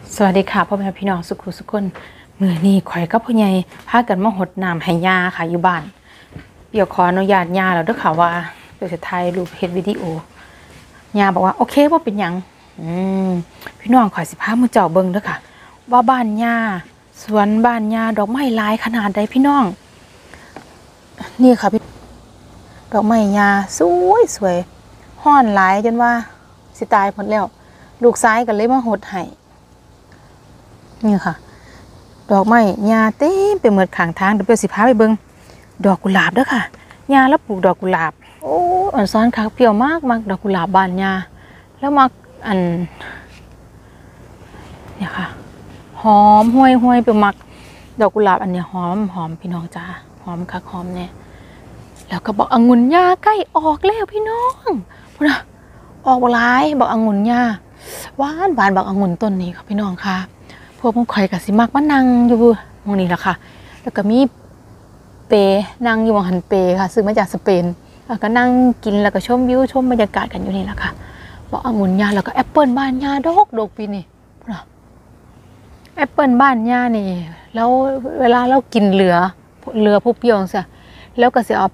สวัสดีค่ะพ่อแม่พี่น้องสุขุสุขคนมื้อนี้ข่อยกับพ่อใหญ่พากันมาหดน้ำให้ย่าค่ะอยู่บ้านเดี๋ยวขออนุญาตย่าแล้วเด้อค่ะว่าเดี๋ยวจะถ่ายรูปเฮ็ดวิดีโอย่าบอกว่าโอเคบ่เป็นหยังพี่น้องข่อยสิพามื้อเจ้าเบิ่งเด้อค่ะว่าบ้านย่าสวนบ้านย่าดอกไม้หลายขนาดใดพี่น้องนี่ค่ะพี่ดอกไม้ย่าสวยฮ้อนหลายจนว่าสิตายหมดแล้วลูกชายก็เลยมาหดให้นี่ค่ะดอกไม้หญ้าเต็มไปหมดข้างทางเดี๋ยวเปียวสิพาไปเบิ่งดอกกุหลาบเด้อค่ะหญ้าแล้วปลูกดอกกุหลาบโอ้อันซ้อนคักเปรี้ยวมากดอกกุหลาบบ้านหญ้าแล้วมักอันเนี่ยค่ะหอมห้วยเปรี้ยวมักดอกกุหลาบอันเนี้ยหอมพี่น้องจ้าหอมคักหอมแน่แล้วก็บอกองุ่นหญ้าใกล้ออกแล้วพี่น้องพุ่นน่ะออกหลายบอกองุ่นหญ้าหวานบอกองุ่นต้นนี้ค่ะพี่น้องค่ะพวกมันข่อยกับสิมักมานั่งอยู่ตรงนี้แหละค่ะแล้วก็มีเปนั่งอยู่บนหันเปค่ะซื้อมาจากสเปนแล้วก็นั่งกินแล้วก็ชมวิวชมบรรยากาศกันอยู่นี่แหละค่ะบอกองุ่นย่าแล้วก็แอปเปิลบ้านย่าดกปีนี่แอปเปิลบ้านย่านี่แล้วเวลาเรากินเหลือผู้เปรี้ยวซะแล้วก็จะเอา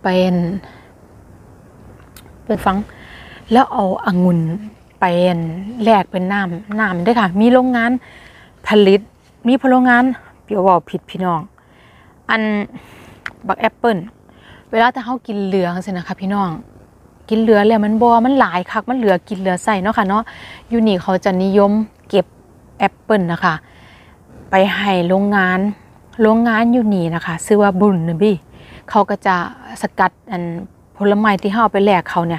เป็นฟังแล้วเอาองุ่นไปแลกเป็นน้ำด้วยค่ะมีโรงงานผลิตมีพลังงานเปรียวว่าผิดพี่น้องอันบักแอปเปิลเวลาถ้าเขากินเหลือสินะคะพี่น้องกินเหลือแล้วมันหลายคักมันเหลือกินเหลือใส่เนาะค่ะเนาะยูนี่เขาจะนิยมเก็บแอปเปิลนะคะไปให้โรงงานยูนี่นะคะชื่อว่าบุญนะบี้เขาก็จะสกัดอันผลไม้ที่เขาเอาไปแลกเขาเนี่ย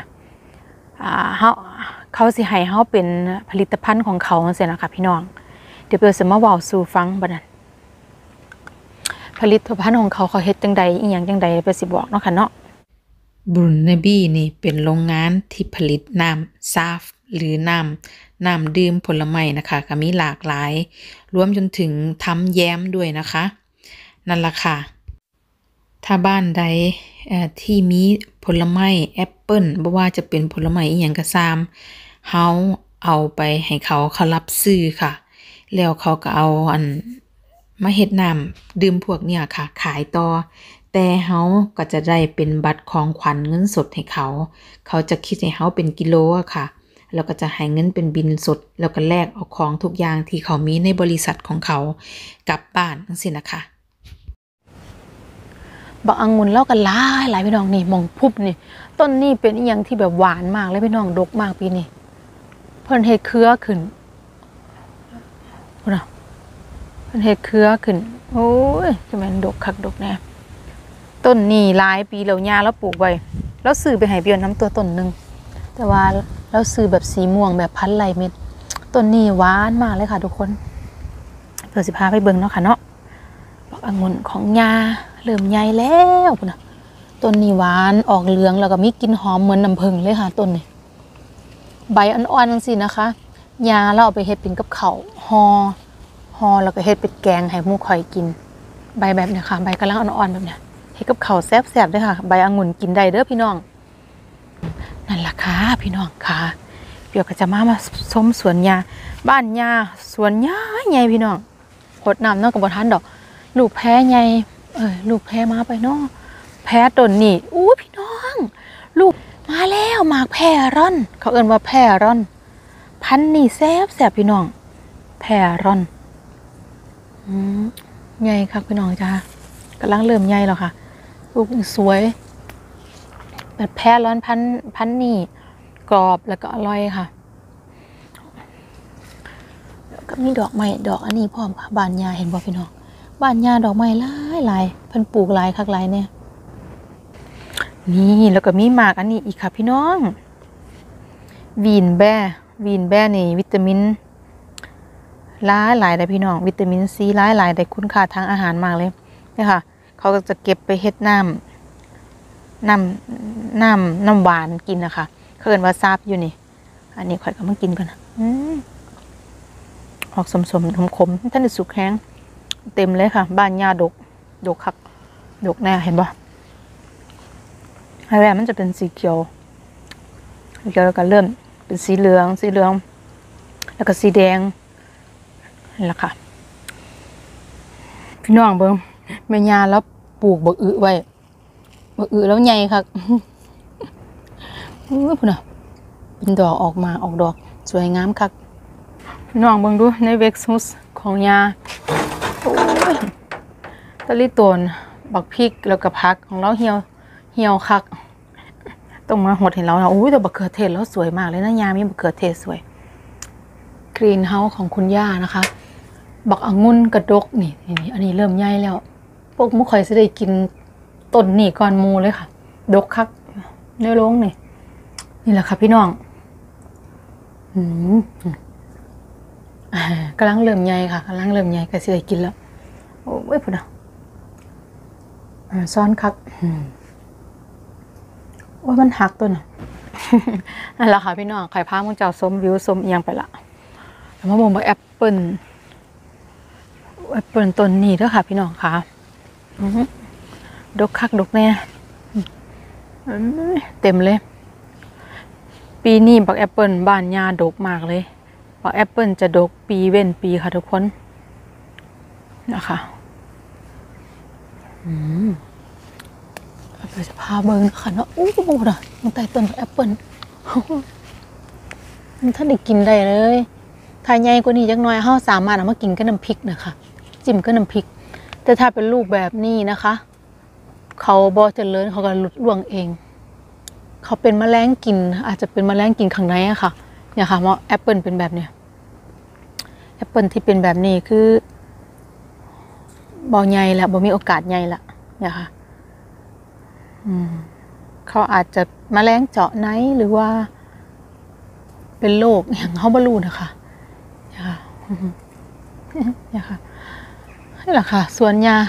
เขาสิให้เขาเป็นผลิตภัณฑ์ของเขาสินะคะพี่น้องเดี๋ยวเปียวจะมาเว้าสู่ฟังบัดนั้นผลิตภัณฑ์ของเขาเฮ็ดจังใดอีหยังจังใดเปียวสิบอกเนาะค่ะเนาะบรูเนบี้นี่เป็นโรงงานที่ผลิตน้ำซาฟหรือน้ำดื่มผลไม้นะคะก็มีหลากหลายรวมจนถึงทำแย้มด้วยนะคะนั่นล่ะค่ะถ้าบ้านใดที่มีผลไม้แอปเปิ้ลบ่ว่าจะเป็นผลไม้อีหยังก็ตามเฮาเอาไปให้เขารับซื้อค่ะแล้วเขาก็เอามาเฮ็ดน้ำดื่มพวกเนี่ยค่ะขายต่อแต่เฮาก็จะได้เป็นบัตรของขวัญเงินสดให้เขาจะคิดให้เฮาเป็นกิโลอะค่ะแล้วก็จะให้เงินเป็นบิลสดแล้วก็แลกเอาของทุกอย่างที่เขามีในบริษัทของเขากลับบ้านจังซี่นะคะบักองุ่นแล้วก็หลายพี่น้องนี่มองพุบนี่ต้นนี้เป็นอีหยังที่แบบหวานมากเลยพี่น้องดกมากปีนี้เพิ่นเฮ็ดเครือขึ้นพุ่นน่ะเพิ่นเฮ็ดเครือขึ้นโอ้ยจะแม่นดกคักดกแน่ต้นนี้หลายปีแล้วย่าแล้วปลูกไว้แล้วซื้อไปให้เปียวน้ำตัวต้นนึงแต่ว่าแล้วซื้อแบบสีม่วงแบบพันธุ์ไรเม็ดต้นนี้หวานมากเลยค่ะทุกคนเดี๋ยวสิพาไปเบิ่งเนาะค่ะเนาะบักองุ่นของย่าเริ่มใหญ่แล้วพุ่นน่ะต้นนี้หวานออกเหลืองแล้วก็มีกลิ่นหอมเหมือนน้ำผึ้งเลยค่ะต้นนี้ใบอ่อนๆจังซี่นะคะยาเราเอาไปเฮ็ดเป็นกับข้าวห่อแล้วก็เฮ็ดเป็นแกงให้หมู่ข่อยกินใบแบบนี้ค่ะใบกำลังอ่อนๆแบบเนี้ยเฮ็ดกับข้าวแซ่บๆด้วยค่ะใบองุ่นกินได้เด้อพี่น้องนั่นล่ะค่ะพี่น้องค่ะเดี๋ยวก็จะมาชมสวนยาบ้านยาสวนยาใหญ่พี่น้องหดน้ำเนาะก็บ่ทันดอกลูกแพรใหญ่ลูกแพรมาไปเนาะแพรต้นนี่อู้พี่น้องลูกมาแล้วหมากแพรร่อนเขาเอิ้นว่าแพรร่อนพันธุ์นี่แซ่บพี่น้องแพรร่อนใหญ่ครับพี่น้องจ้ากำลังเริ่มใหญ่แล้วค่ะลูกสวยแบบแพรร่อนพันธุ์นี่กรอบแล้วก็อร่อยค่ะก็มีดอกไม้ดอกอันนี้พร้อมค่ะบ้านยาเห็นบ่พี่น้องบ้านยาดอกไม้หลายเพิ่นปลูกหลายคักหลายเนี่ยนี่แล้วก็มีหมากอันนี้อีกค่ะพี่น้องวีนแบ่นี่วิตามินหลายได้พี่น้องวิตามินซีหลายได้คุณค่าทางอาหารมากเลยนี่ค่ะเขาก็จะเก็บไปเฮ็ดน้ำหวานกินนะคะเขาเอิ้นว่าซาบอยู่นี่อันนี้ข่อยก็มากินก่อนนะออกสมๆขมๆท่านได้สุกแห้งเต็มเลยค่ะบ้านยาดกคักดกแน่เห็นป่ะแรกมันจะเป็นสีเขียวแล้วก็เริ่มเป็นสีเหลืองแล้วก็สีแดงนี่แหละค่ะพี่น้องเบิ่งแม่ย่าแล้วปลูกบักอึไว้บักอึแล้วใหญ่ค่ะพุ่นน่ะเป็นดอกออกดอกสวยงามคักพี่น้องเบิ่งดูในเว็กซ์ฮุสของย่าโอ้ยตะลิโตนบักพริกแล้วก็ผักของเราเหี่ยวคักต้องมาหดเห็นแล้วนะโอ้ยแต่บักเขือเทศแล้วสวยมากเลยนะยามีบักเขือเทศสวยกรีนเฮาส์ของคุณย่านะคะบักองุ่นกระดกนี่อันนี้เริ่มใหญ่แล้วพวกมุข่อยจะได้กินต้นนี่ก่อนมูเลยค่ะดกคักเนื้อลงนี่แหละค่ะพี่น้องกำลังเริ่มใหญ่ค่ะกำลังเริ่มใหญ่ก็จะได้กินแล้วโอ้ยพุ่นน่ะซ้อนคักว่ามันหักตัวน่ะ นั่นแหละค่ะพี่น้องไข่พามึงเจ้าส้มวิวส้มเอียงไปละแล้วมาบ่งว่าแอปเปิลต้นนี้ด้วยค่ะพี่น้องค่ะดกคักดกแน่เต็มเลยปีนี้บักแอปเปิลบ้านยาดกมากเลยบักแอปเปิลจะดกปีเว้นปีค่ะทุกคนนะคะเราจะพาเบิ้งนะคะเนาะอู้หูน่ะมันใต้ต้นแอปเปิลมันท่านได้กินได้เลยถ้าใหญ่กว่านี้จักหน่อยเฮาสามารถเอามากินกับน้ำพริกนะคะจิ้มกับน้ำพริกแต่ถ้าเป็นลูกแบบนี้นะคะเขาบ่เจริญเขาก็หลุดร่วงเองเขาเป็นแมลงกินอาจจะเป็นแมลงกินข้างในอะค่ะเนี่ยค่ะว่าแอปเปิลเป็นแบบเนี้ยแอปเปิลที่เป็นแบบนี้คือบ่ใหญ่ละบ่มีโอกาสใหญ่ละเนี่ยค่ะเขาอาจจะแมลงเจาะไนหรือว่าเป็นโรคอย่างเขาบรรลุนะคะเนี่ยค่ะนี่แหละค่ะส่วนยา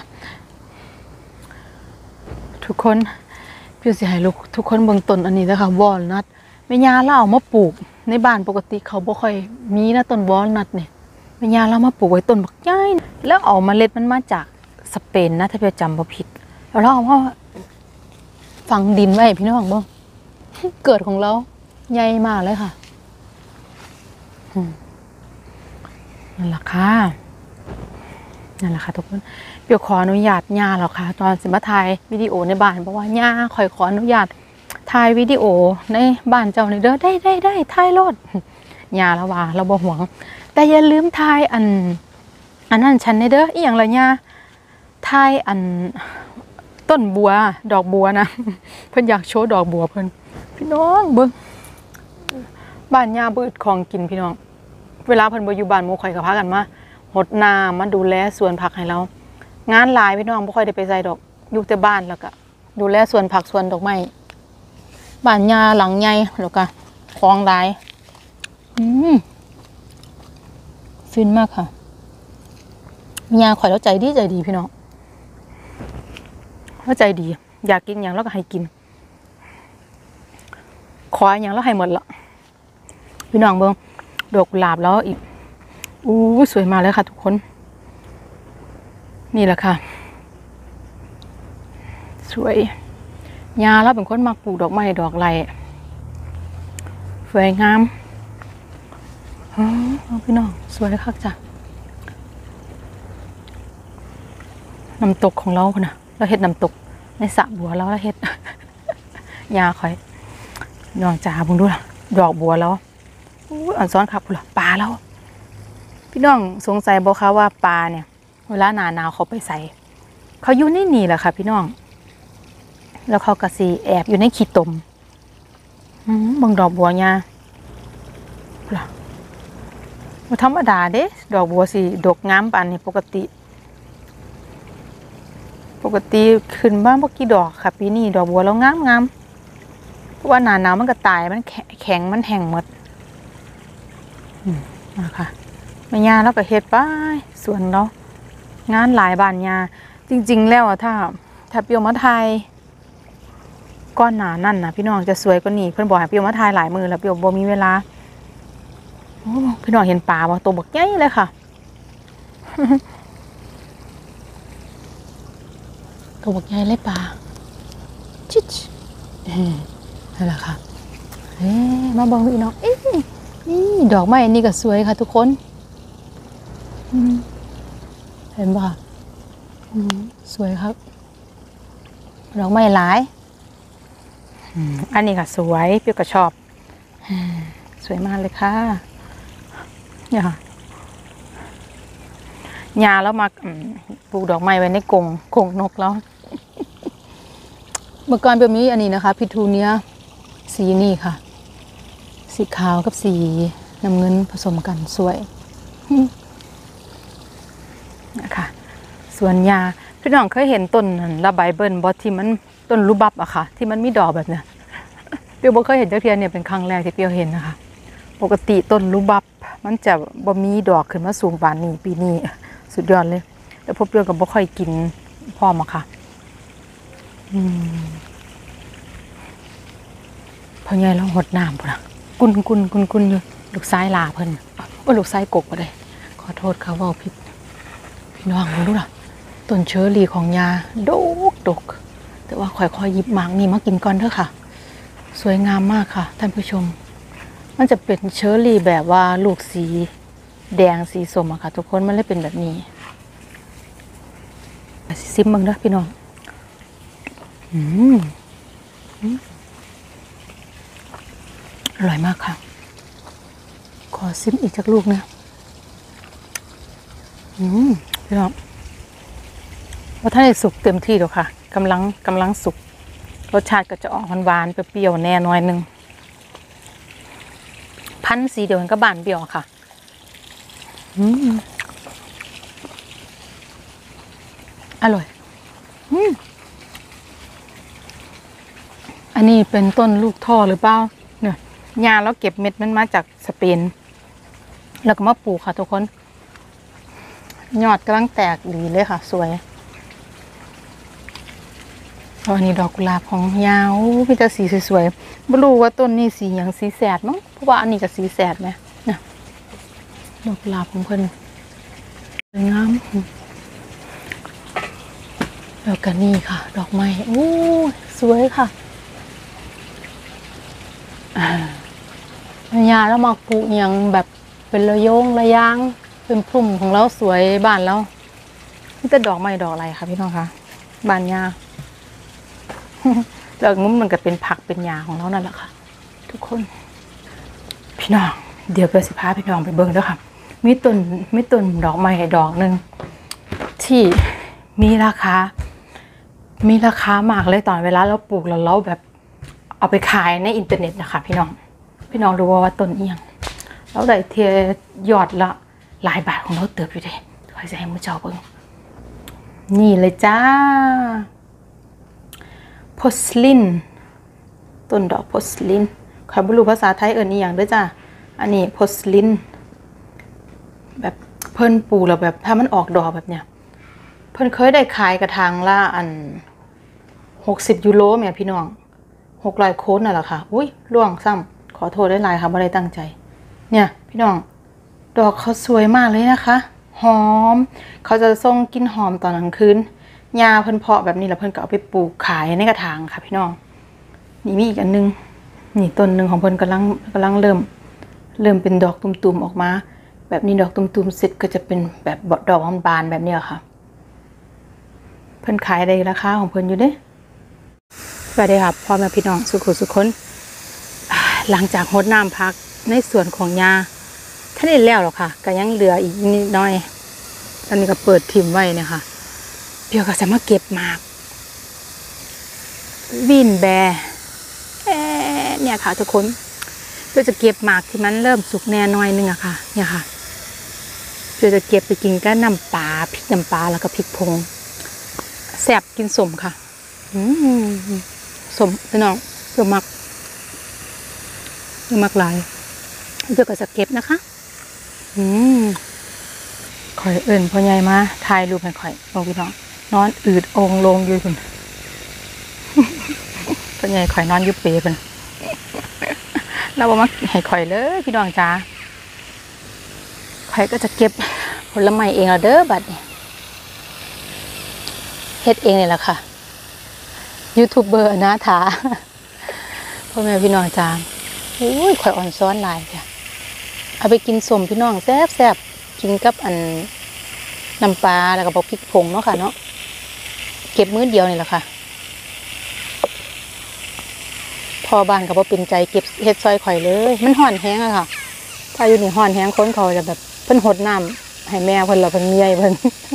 ทุกคนพี่สิให้ลูกทุกคนเบิ่งต้นอันนี้นะคะวอลนัทแม่ยาเล่ามาปลูกในบ้านปกติเขาบ่ค่อยมีนะต้นวอลนัทเนี่ยแม่ยาเล่ามาปลูกไว้ต้นบักใหญ่แล้วเอาเมล็ดมันมาจากสเปนนะถ้าพี่จำบ่ผิดแล้วเราเอามาฝังดินไว้พี่น้องบ้างเกิดของเราใหญ่มากเลยค่ะนั่นแหละค่ะทุกคนเดี๋ยวขออนุญาตย่าแล้วค่ะตอนสิมาถ่ายวิดีโอในบ้านเพราะว่าย่าคอยขออนุญาตถ่ายวิดีโอในบ้านเจ้าในเด้อได้ถ่ายรถย่าแล้วว่าเราบ่ห่วงแต่อย่าลืมถ่ายอันนั้นฉันในเด้ออีหยังล่ะย่าถ่ายอันต้นบัวดอกบัวนะเพิ่นอยากโชว์ดอกบัวเพิ่นพี่น้องเบิ่งบ้านย่าเบิดของกินพี่น้องเวลาเพิ่นบ่อยู่บ้านหมู่ข่อยก็พากันมาหดน้ำมาดูแลสวนผักให้เรางานหลายพี่น้องบ่ค่อยได้ไปใส่ดอกอยู่แต่บ้านแล้วก็ดูแลสวนผักสวนดอกไม้บ้านย่าหลังใหญ่แล้วก็ของหลายฟินมากค่ะย่าข่อยแล้วใจดีพี่น้องว่าใจดีอยากกินอย่างแล้วก็ให้กินขออย่างแล้วให้หมดละพี่น้องเบิ่งดอกกุหลาบแล้วอีกสวยมากเลยค่ะทุกคนนี่แหละค่ะสวยยาแล้วเป็นคนมักปลูกดอกไม้ดอกไรสวยงามพี่น้องสวยคักจ้ะน้ำตกของเราคนน่ะเราเฮ็ดน้ำตกในสระบัวแล้วเฮ็ดยาคอยน้องจ๋าบุ้งดูล่ะดอกบัวแล้วอันซ้อนครับคุณล่ะปลาแล้วพี่น้องสงสัยบอกคะว่าปลาเนี่ยเวลาหนาวเขาไปใส่เขาอยู่ในนี่แหละค่ะพี่น้องแล้วเขากระสีแอบอยู่ในขี้ตมบังดอกบัวยาล่ะธรรมดาเด้ดอกบัวสีดกงามปานนี่ปกติขึ้นบ้างพวกกี่ดอกค่ะปีนี้ดอกบัวแล้วงามเพราะว่าหนาวมันก็ตายมันแข็งมันแห้งหมดนะคะแม่ย่าแล้วก็เฮ็ดไปส่วนเรางานหลายบ้านย่าจริงๆแล้วถ้าเปียวมาไทยก้อนหนานั่นนะพี่น้องจะสวยกว่านี้เพิ่นบอกให้เปียวมาไทยหลายมือแล้วเปียวบ่มีเวลาพี่น้องเห็นปลาบ่ตัวบักใหญ่เลยค่ะตัวบักใหญ่เลยปลาชิชนั่นแหละค่ะมาเบิ่งพี่น้องนี่ดอกไม้นี่ก็สวยค่ะทุกคนเห็นป่ะสวยครับดอกไม้หลายอันนี้ก็สวยเปียวก็ชอบสวยมากเลยค่ะเนี่ยค่ะยาแล้วมาปลูกดอกไม้ไว้ในกรงนกแล้ว เมื่อก่อนแบบนี้อันนี้นะคะพิทูเนียสีนี่ค่ะสีขาวกับสีน้ำเงินผสมกันสวยนะคะส่วนยาพี่น้องเคยเห็นต้นระบายเบิ้ลบอที่มันต้นรูบับอะค่ะที่มันมีดอกแบบเนี้ยเปียวบ่เคยเห็นเจ้าเทียนเนี่ยเป็นครั้งแรกที่เปียวเห็นนะคะปกติต้นรูบับมันจะบ่มีดอกขึ้นมาสูงปานนี้ปีนี้สุดยอดเลยแต่พวกเปียวก็บ่ค่อยกินพร้อมอะค่ะพ่อใหญ่เราหดน้ำพุ่นนะกุนอยู่ลูกซ้ายลาเพิ่นว่าลูกซ้ายกกบ่ได้ขอโทษค่ะว่าผิดพี่น้องรู้ล่ะต้นเชอรี่ของยาดกแต่ว่าค่อยๆหยิบหมากนี่มากินก่อนเถอะค่ะสวยงามมากค่ะท่านผู้ชมมันจะเป็นเชอรี่แบบว่าลูกสีแดงสีส้มอะค่ะทุกคนมันเลยเป็นแบบนี้ซิมมึงเด้อพี่น้องอร่อยมากค่ะขอซิมอีกสักลูกนะพี่น้องว่าถ้าได้สุกเต็มที่หรอกค่ะกำลังสุกรสชาติก็จะออกหวานๆเปรี้ยวๆแน่น้อยนึงพันธุ์สีเดียวกันก็บานเปรี้ยวค่ะอร่อยอันนี้เป็นต้นลูกท่อหรือเปล่าเนี่ยยาแล้วเก็บเม็ดมันมาจากสเปนแล้วก็มาปลูกค่ะทุกคนยอดกำลังแตกดีเลยค่ะสวยอันนี้ดอกกุหลาบของยาวมีแต่สีสวยๆไม่รู้ว่าต้นนี้สีอย่างสีแสดมั้งเพราะว่าอันนี้ก็สีแสดไหมเนี่ยดอกกุหลาบของเพิ่นสวยงามแล้วก็นี่ค่ะดอกไม้โอ้สวยค่ะยาแล้วมาปลูกอย่างแบบเป็นระยางเป็นพุ่มของเราสวยบ้านแล้วนี่แต่ดอกไม้ดอกอะไรคะพี่น้องคะบ้านยาแล้วงุ้มมันก็เป็นผักเป็นยาของเรานั่นแหละค่ะทุกคนพี่น้องเดี๋ยวไปสิพาพี่น้องไปเบิ่งด้วยค่ะมีต้นดอกไม้ดอกหนึ่งที่มีราคามากเลยตอนเวลาเราปลูกแล้วเราแบบเอาไปขายในอินเทอร์เน็ตนะคะพี่น้องรู้ว่าต้นเอียงแล้วได้เทียยอดละหลายบาทของเราเติบอยู่เด้คอยจะให้มือเจ้าเบิ่งนี่เลยจ้าโพสลินต้นดอกโพสลินใครไม่รู้ภาษาไทยนี่อย่างด้วยจ้าอันนี้โพสลินแบบเพิ่นปลูกแล้วแบบถ้ามันออกดอกแบบเนี้ยเพิ่นเคยได้ขายกระถางละ60 ยูโรแม่พี่น้อง600 โค้ดน่ะแหละค่ะอุ้ยล่วงซ้ำขอโทษได้หลายค่ะไม่ได้ตั้งใจเนี่ยพี่น้องดอกเขาสวยมากเลยนะคะหอมเขาจะส่งกลิ่นหอมตอนกลางคืนยาเพิ่นเพาะแบบนี้แล้วเพิ่นก็เอาไปปลูกขายในกระถางค่ะพี่น้องนี่มีอีกอันนึงนี่ต้นหนึ่งของเพิ่นกำลังเริ่มเป็นดอกตุ่มๆออกมาแบบนี้ดอกตุ่มๆเสร็จก็จะเป็นแบบดอกบานๆแบบนี้ค่ะเพิ่นขายได้ราคาของเพิ่นอยู่เด้สวัสดีค่ะพ่อแม่พี่น้องสุขคนหลังจากรดน้ำพักในส่วนของยาท่านได้แล้วหรอกค่ะก็ยังเหลืออีกนิดน้อยตอนนี้ก็เปิดทิมไว้เนี่ยค่ะเดี๋ยวก็จะมาเก็บหมากวินแบเนี่ยค่ะทุกคนเพื่อจะเก็บหมากที่มันเริ่มสุกแน่น้อยนึงอะค่ะเนี่ยค่ะเพื่อจะเก็บไปกินก็น้ำปลาพริกน้ำปลาแล้วก็พริกผงแซ่บกินสมค่ะสมพี่น้องเพื่อมักหลายเพื่อก็จะเก็บนะคะข่อยเอิ่นพ่อใหญ่มาถ่ายรูปให้ข่อยลงพี่น้องนอนอืดองลงอยู่คุณพ่อใหญ่ข่อยนอนยุบเปย์คุณเราบอกมาให้ข่อยเลยพี่น้องจ้าข่อยก็จะเก็บผลไม้เองละเด้อบัดนี้เฮ็ดเองเลยล่ะค่ะยูทูบเบอร์นะถาพ่อแม่พี่น้องจ้าอุ้ยข่อยอ่อนซ้อนหลายจ้ะเอาไปกินสมพี่น้องแซ่บกินกับน้ำปลาแล้วก็บอกพริกผงเนาะค่ะเนาะเก็บมื้อเดียวนี่แหละค่ะพอบ้านก็บ่เป็นใจเก็บเฮ็ดซอยข่อยเลยมันห่อนแห้งอะค่ะถ้าอยู่นี่ห่อนแห้งคนเขาจะแบบเพิ่นหดน้ำให้แม่เพิ่นแล้วเพิ่นเมียเพิ่น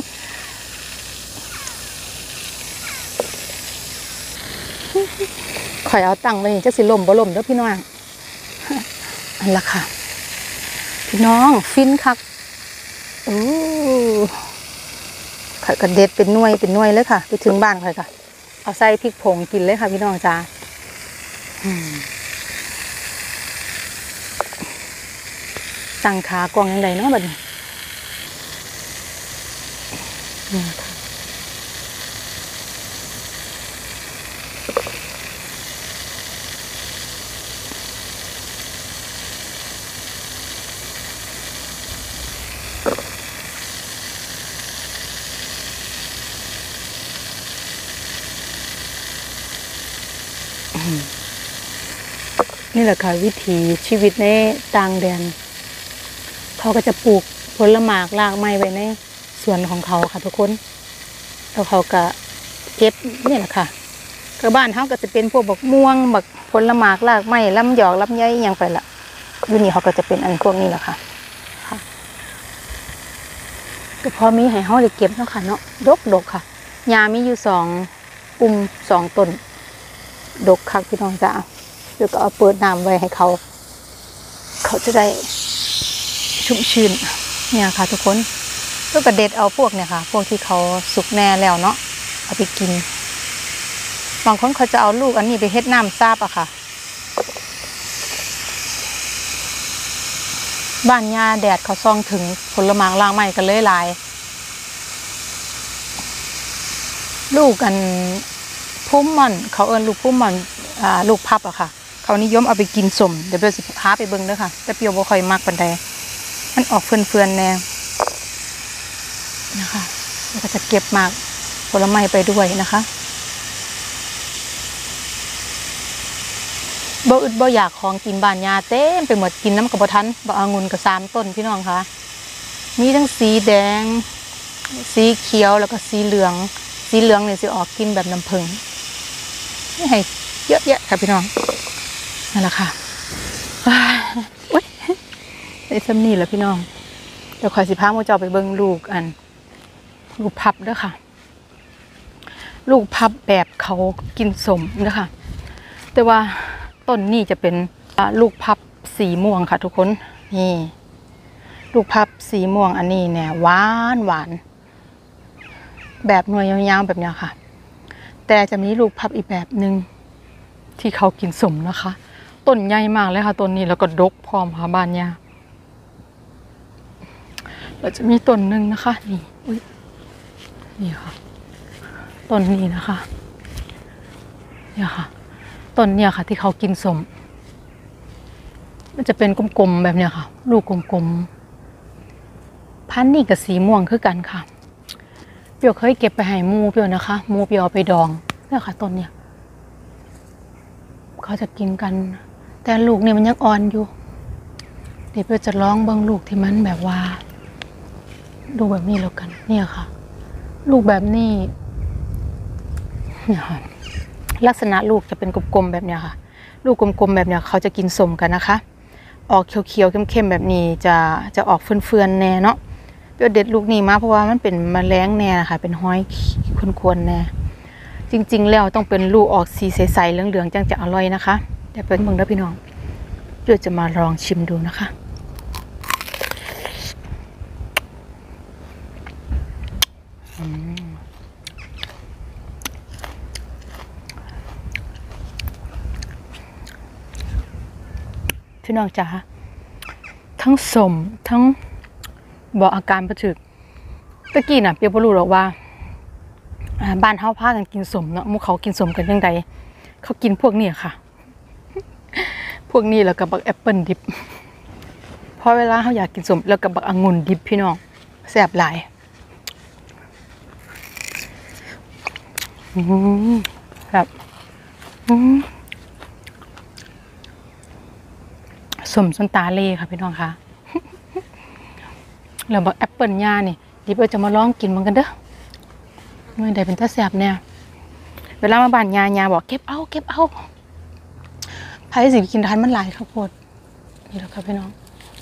ข่อยเอาตังไว้จักสิล่มบ่ล่มเด้อพี่น้อง อันละค่ะพี่น้องฟินคักโอ้ข่อยก็เด็ดเป็นหน่วยเลยค่ะไปถึงบ้านข่อยค่ะเอาใส่พริกผงกินเลยค่ะพี่น้องจ้าตั้งขากล่องยังไงเนาะบัดนี้นี่ค่ะนี่แหละค่ะวิถีชีวิตในต่างแดนเขาก็จะปลูกผลไม้รากไม้ไว้ในสวนของเขาค่ะทุกคนแล้วเขาก็เก็บนี่แหละค่ะก็บ้านเขาก็จะเป็นพวกบักม่วงบักผลไม้รากไม้ลำหยอกลำไยอย่างไปละอยู่นี่เขาก็จะเป็นอันพวกนี้แหละค่ะก็พอมีให้เขาได้เก็บเนาะค่ะเนาะดกค่ะยามีอยู่2 ต้นดกคักพี่น้องจ้าเดี๋ยวก็เอาเปิดน้ำไว้ให้เขาจะได้ชุ่มชื้นเนี่ยค่ะทุกคนก็กระเด็ดเอาพวกเนี่ยค่ะพวกที่เขาสุกแน่แล้วเนาะเอาไปกินบางคนเขาจะเอาลูกอันนี้ไปเฮ็ดน้ำซาบอะค่ะบ้านยาแดดเขาซ่องถึงผลไม้ล่างใหม่กันเลยหลายลูกอันพุ่มม่อนเขาเอิ้นลูกพุ่มม่อนลูกพับอะค่ะเขานิยมเอาไปกินสมเดี๋ยวเบลสิพาไปเบิ่งเด้อค่ะแต่เปียวบ่ค่อยมักปานใดมันออกเฟื่อนๆแน่นะคะแล้วก็จะเก็บหมากผลไม้ไปด้วยนะคะบ่อึดบ่อยากของกินบ้านยาเต็มไปหมดกินน้ำกระบะทันบ่องุ่นก็3 ต้นพี่น้องคะมีทั้งสีแดงสีเขียวแล้วก็สีเหลืองเนี่ยสิออกกินแบบน้ำผึ้งให้เยอะแยะค่ะพี่น้องนั่นแหละค่ะอุ้ยไอ้ซ้ำนี่แหละพี่น้องเดี๋ยวขอยสิพาโมเจ้าไปเบิ่งลูกพับเด้อค่ะลูกพับแบบเขากินสมเด้อค่ะแต่ว่าต้นนี้จะเป็นลูกพับสีม่วงค่ะทุกคนนี่ลูกพับสีม่วงอันนี้เนี่ยหวานแบบหน่วยยาวๆแบบนี้ค่ะแต่จะมีลูกพับอีกแบบหนึ่งที่เขากินสมนะคะต้นใหญ่มากเลยค่ะต้นนี้แล้วก็ดกพร้อมค่ะบ้านยาเราจะมีต้นหนึ่งนะคะนี่ค่ะต้นนี้นะคะเนี่ยค่ะต้นเนี่ยค่ะที่เขากินสมมันจะเป็นกลมๆแบบเนี้ยค่ะลูกกลมๆพันธุ์นี่กับสีม่วงคือกันค่ะเปียวเคยเก็บไปให้มูเปียวนะคะมูเปียวเอาไปดองเนี่ยค่ะต้นเนี่ยเขาจะกินกันแต่ลูกเนี่ยมันยังอ่อนอยู่เดี๋ยวเปียวจะลองเบิ่งลูกที่มันแบบว่าดูแบบนี้แล้วกันเนี่ยค่ะลูกแบบนี้เนี่ยค่ะลักษณะลูกจะเป็นกลมๆแบบเนี้ยค่ะลูกกลมๆแบบเนี้ยเขาจะกินสมกันนะคะออกเขียวๆเข้มๆแบบนี้จะออกเฟื่อนๆแน่เนาะเปียวเด็ดลูกนี้มาเพราะว่ามันเป็นแมลงแน่ค่ะเป็นห้อยควรๆแน่จริงๆแล้วต้องเป็นลูกออกสีใสๆเหลืองๆจังจะอร่อยนะคะเดี๋ยวเป็นเบิ่งเด้อพี่น้องเดี๋ยวจะมาลองชิมดูนะคะพี่น้องจ๋าทั้งสมทั้งบอกอาการประถึกตะกี้น่ะเปียบรู้หรอกว่าบ้านเฮาพากันกินสมเนาะมุเขากินสมกันยังไงเขากินพวกนี้ค่ะพวกนี้แล้วก็บักแอปเปิลดิบพอเวลาเขาอยากกินสมแล้วก็บักองุ่นดิบพี่น้องแซ่บหลายครับสมส้นตาเล่ค่ะพี่น้องค่ะแล้วบักแอปเปิลย่านี่ดิบจะมาลองกินมันกันเด้อเมื่อใดเป็นตาแสบเนี่ยเวลามาบ้านยาบอกเก็บเอาไผสิกินทานมันหลายข้าวโพดนี่แหละครับพี่น้อง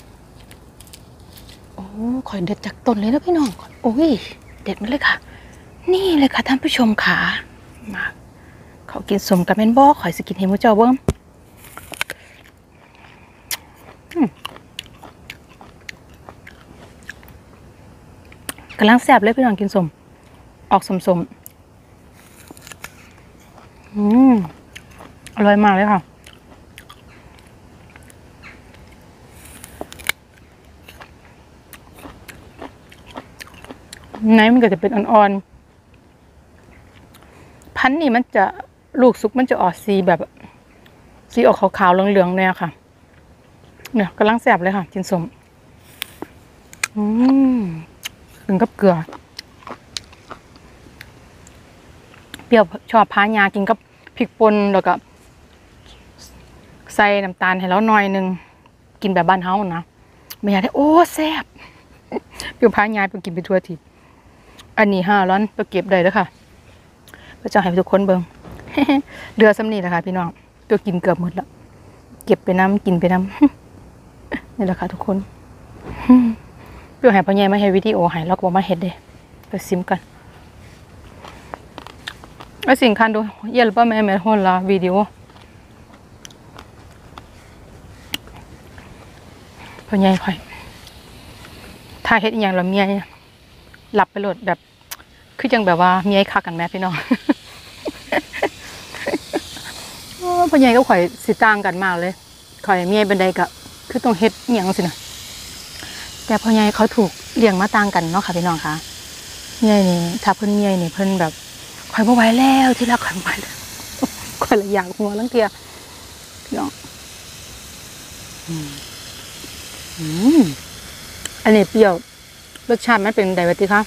โอ้ข่อยเด็ดจากต้นเลยนะพี่น้องโอ้ยเด็ดมาเลยค่ะนี่เลยค่ะท่านผู้ชมขามาเขากินสมกับแม่นบ่ข่อยสิกินให้มื้อเจ้าเบิ่งกำลังแซ่บเลยพี่น้องกินสมออกสมอร่อยมากเลยค่ะไหนมันก็จะเป็นอ่อนๆพันธุ์นี่มันจะลูกสุกมันจะออกสีแบบสีออกขาวๆเหลืองๆเนี่ยค่ะเนี่ยกำลังแซ่บเลยค่ะกินสมถึงกับเกลือเปรี้ยวชอบพายากินกับพริกป่นแล้วก็ใส่น้ำตาลให้แล้วหน่อยนึงกินแบบบ้านเฮานะไม่อยากได้โอ้แซ่บเปรี้ยวพายาไปกินไปทั่วทีอันนี้5 ร้อนไปเก็บได้แล้วค่ะก็จะให้ทุกคนเบิ่ง เดือซ้ำนี่แหละค่ะพี่น้องตัวกินเกือบหมดแล้วเก็บไปน้ำกินไปน้ำ นี่แหละค่ะทุกคนเพื่อให้พ่อใหญ่มาให้วิดีโอให้แล้วก็บอกมาเฮ็ดเด้ไปซิมกันแล้วสิ่งคันดูเย็นหรือเปล่าแม่โหละวิดีโอพ่อใหญ่ค่อยถ้าเฮ็ดอีหยังแล้วเมียหลับไปโลดแบบคือจังแบบว่าเมียคักกันแม่พี่น้อง พ่อใหญ่ก็ข่อยสิต่างกันมากเลยข่อยเมียบันไดก็คือต้องเฮ็ดอีหยังสินะแต่พ่อใหญ่เขาถูกเลี้ยงมาต่างกันเนาะค่ะพี่น้องค่ะเมียนี่ถ้าเพิ่นเมียนี่เพิ่นแบบข่อยบ่ไหวแล้วที่รักข่อยบ่ไหวแล้วข่อยละอยากหัวลังเทียพี่น้องอันนี้เปรี้ยวรสชาติมันเป็นไดวะติคะ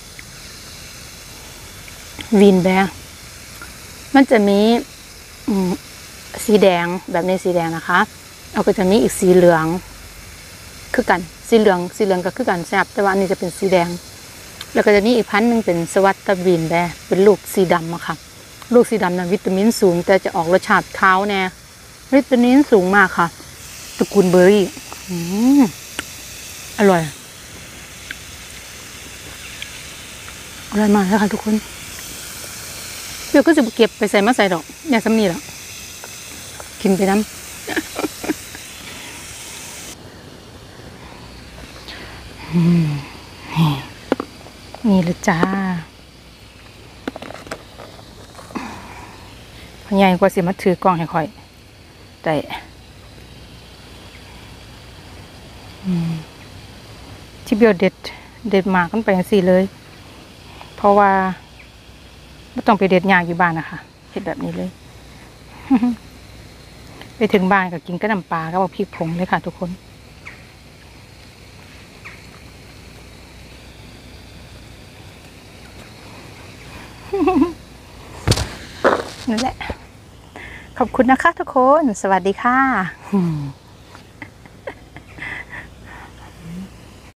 วีนแบร์มันจะมีสีแดงแบบในสีแดงนะคะเอาก็จะมีอีกสีเหลืองคือกันสีเหลืองก็คือกันแซ่บแต่ว่าอันนี้จะเป็นสีแดงแล้วก็จะมีอีกพันธุ์นึงเป็นสวัสตวีนแบร์เป็นลูกสีดำอะค่ะลูกสีดำนั้นวิตามินสูงแต่จะออกรสชาติขาวแน่วิตามินสูงมากค่ะตระกูลเบอร์รี่อร่อยมากเลยค่ะทุกคนเดี๋ยวก็จะเก็บไปใส่มาใส่ดอกเนี่ยซ้ำนี่แหละกินไปน้ำนี่เลยจ้าพ่อใหญ่กว่าสิมาถือกล้องให้ค่อยแต่ที่เบียวเด็ดมากกันไปสิเลยเพราะว่าไม่ต้องไปเด็ดยากอยู่บ้านนะคะเห็ดแบบนี้เลย ไปถึงบ้านก็กินกับน้ำปลาก็เอาพริกผงเลยค่ะทุกคนนั่นแหละขอบคุณนะคะทุกคนสวัสดีค่ะ